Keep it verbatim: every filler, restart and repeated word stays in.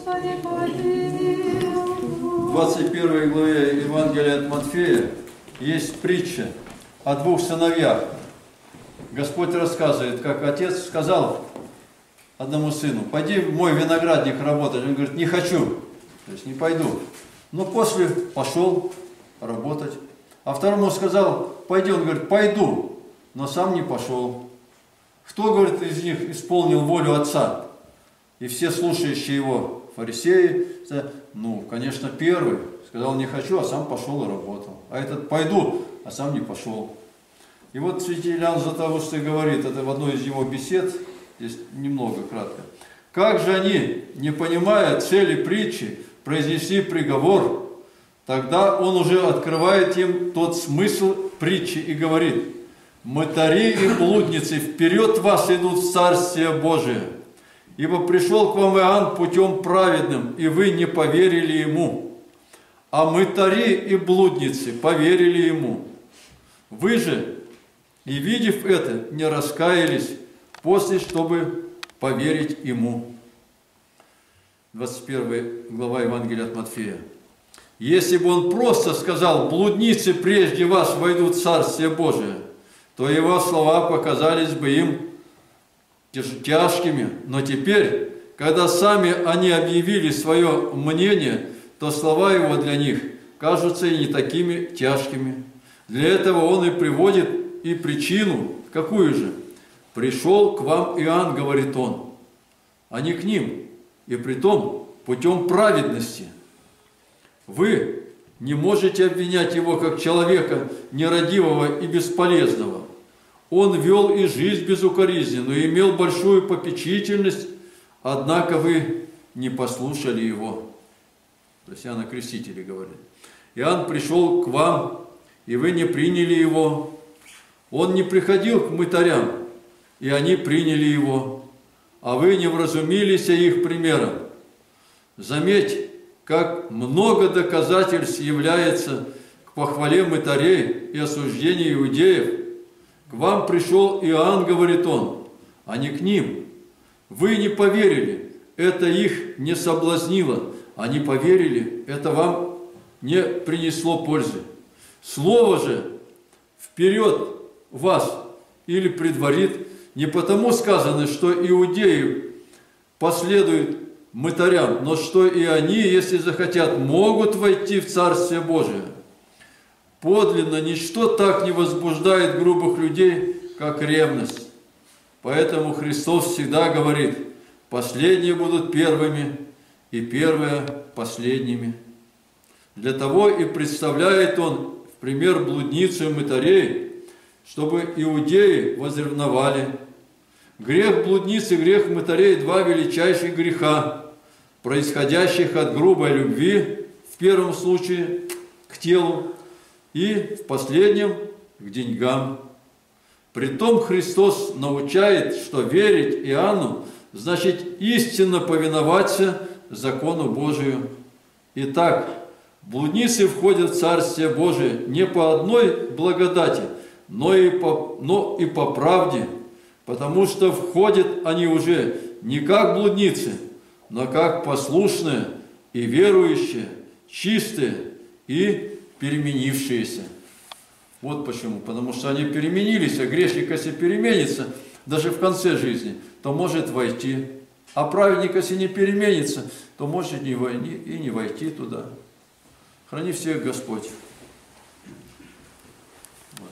В двадцать первой главе Евангелия от Матфея есть притча о двух сыновьях. Господь рассказывает, как отец сказал одному сыну: пойди в мой виноградник работать. Он говорит: не хочу, то есть не пойду. Но после пошел работать. А второму сказал: пойди. Он говорит: пойду, но сам не пошел. Кто, говорит, из них исполнил волю отца? И все слушающие его фарисеи: ну, конечно, первый. Сказал: не хочу, а сам пошел и работал. А этот: пойду, а сам не пошел. И вот святитель Иоанн Златоуст говорит, это в одной из его бесед, здесь немного кратко: как же они, не понимая цели притчи, произнесли приговор, тогда он уже открывает им тот смысл притчи и говорит: мытари и блудницы вперед вас идут в Царствие Божие, ибо пришел к вам Иоанн путем праведным, и вы не поверили ему, а мытари и блудницы поверили ему. Вы же, и видев это, не раскаялись после, чтобы поверить ему. двадцать первая глава Евангелия от Матфея. Если бы он просто сказал: блудницы прежде вас войдут в Царствие Божие, то его слова показались бы им тяжкими. Но теперь, когда сами они объявили свое мнение, то слова его для них кажутся и не такими тяжкими. Для этого он и приводит и причину. Какую же? Пришел к вам Иоанн, говорит он, а не к ним, и притом путем праведности. Вы не можете обвинять его как человека нерадивого и бесполезного. Он вел и жизнь безукоризненную, имел большую попечительность, однако вы не послушали его. То есть Иоанн Креститель говорит. Иоанн пришел к вам, и вы не приняли его. Он не приходил к мытарям, и они приняли его, а вы не вразумились их примером. Заметь, как много доказательств является к похвале мытарей и осуждению иудеев. К вам пришел Иоанн, говорит он, а не к ним. Вы не поверили, это их не соблазнило. Они поверили, это вам не принесло пользы. Слово же вперед вас или предварит, не потому сказано, что иудеи последуют мытарям, но что и они, если захотят, могут войти в Царствие Божие. Подлинно ничто так не возбуждает грубых людей, как ревность. Поэтому Христос всегда говорит: последние будут первыми, и первые последними. Для того и представляет Он в пример блудницу и мытарей, чтобы иудеи возревновали. Грех блудницы и грех мытарей – два величайших греха, происходящих от грубой любви, в первом случае к телу, и в последнем к деньгам. Притом Христос научает, что верить Иоанну значит истинно повиноваться закону Божию. Итак, блудницы входят в Царствие Божие не по одной благодати, но и по, но и по правде, потому что входят они уже не как блудницы, но как послушные и верующие, чистые и переменившиеся. Вот почему. Потому что они переменились, а грешник, если переменится, даже в конце жизни, то может войти. А праведник, если не переменится, то может не войти, и не войти туда. Храни всех Господь.